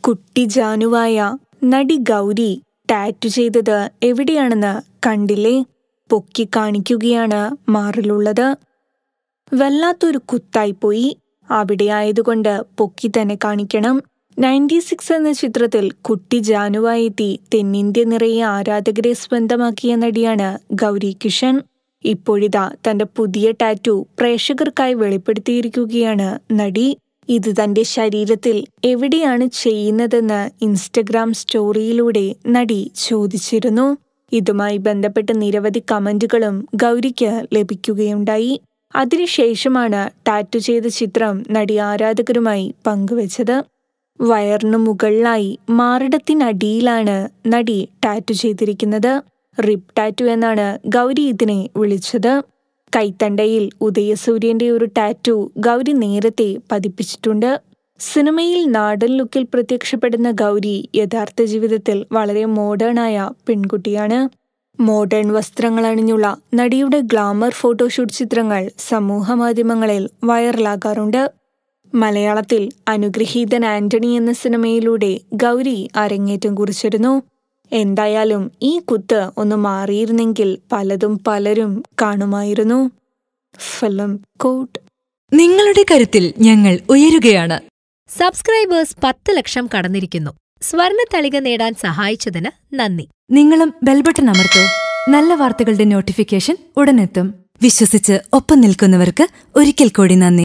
കുട്ടി ജാനുവായ നടി ഗൗരി ടാറ്റു ചെയ്തത് എവിടെയാണെന്ന് കണ്ടില്ലേ? പൊക്കി കാണിക്കുകയാണ് മാറിലുള്ളത്. വല്ലാത്തൊരു കുത്തായിപ്പോയി. അവിടെ ആയതുകൊണ്ട് പൊക്കി തന്നെ കാണിക്കണം. 96 എന്ന ചിത്രത്തിൽ കുട്ടി ജാനുവായി എത്തി തെന്നിന്ത്യ നിറയെ ആരാധകരെ സ്വന്തമാക്കിയ നടിയാണ് ഗൗരി കിഷൻ. ഇപ്പോഴിതാ തന്റെ പുതിയ ടാറ്റു പ്രേക്ഷകർക്കായി വെളിപ്പെടുത്തിയിരിക്കുകയാണ് നടി. ഇത് തന്റെ ശരീരത്തിൽ എവിടെയാണ് ചെയ്യുന്നതെന്ന് ഇൻസ്റ്റഗ്രാം സ്റ്റോറിയിലൂടെ നടി ചോദിച്ചിരുന്നു. ഇതുമായി ബന്ധപ്പെട്ട് നിരവധി കമന്റുകളും ഗൗരിക്ക് ലഭിക്കുകയുണ്ടായി. അതിനുശേഷമാണ് ടാറ്റു ചെയ്ത ചിത്രം നടി ആരാധകരുമായി പങ്കുവച്ചത്. വയറിനു മുകളിലായി മാറിടത്തിനടിയിലാണ് നടി ടാറ്റു ചെയ്തിരിക്കുന്നത്. റിബ് ടാറ്റു എന്നാണ് ഗൗരി ഇതിനെ വിളിച്ചത്. കൈത്തണ്ടയിൽ ഉദയസൂര്യന്റെ ഒരു ടാറ്റു ഗൗരി നേരത്തെ പതിപ്പിച്ചിട്ടുണ്ട്. സിനിമയിൽ നാടൻ ലുക്കിൽ പ്രത്യക്ഷപ്പെടുന്ന ഗൗരി യഥാർത്ഥ ജീവിതത്തിൽ വളരെ മോഡേണായ പെൺകുട്ടിയാണ്. മോഡേൺ വസ്ത്രങ്ങൾ അണിഞ്ഞുള്ള നടിയുടെ ഗ്ലാമർ ഫോട്ടോഷൂട്ട് ചിത്രങ്ങൾ സമൂഹ മാധ്യമങ്ങളിൽ വൈറലാകാറുണ്ട്. മലയാളത്തിൽ അനുഗ്രഹീതൻ ആന്റണി എന്ന സിനിമയിലൂടെ ഗൗരി അരങ്ങേറ്റം കുറിച്ചിരുന്നു. എന്തായാലും ഈ കുത്ത് ഒന്ന് മാറിയിരുന്നെങ്കിൽ പലരും കാണുമായിരുന്നു. ഫിലിം കോട്ട്. നിങ്ങളുടെ കരുത്തിൽ ഞങ്ങൾ ഉയരുകയാണ്. സബ്സ്ക്രൈബേഴ്സ് 10 ലക്ഷം കടന്നിരിക്കുന്നു. സ്വർണത്തളിക നേടാൻ സഹായിച്ചതിന് നന്ദി. നിങ്ങളും ബെൽബട്ടൺ അമർത്തോ. നല്ല വാർത്തകളുടെ നോട്ടിഫിക്കേഷൻ ഉടനെത്തും. വിശ്വസിച്ച് ഒപ്പം നിൽക്കുന്നവർക്ക് ഒരിക്കൽ കൂടി നന്ദി.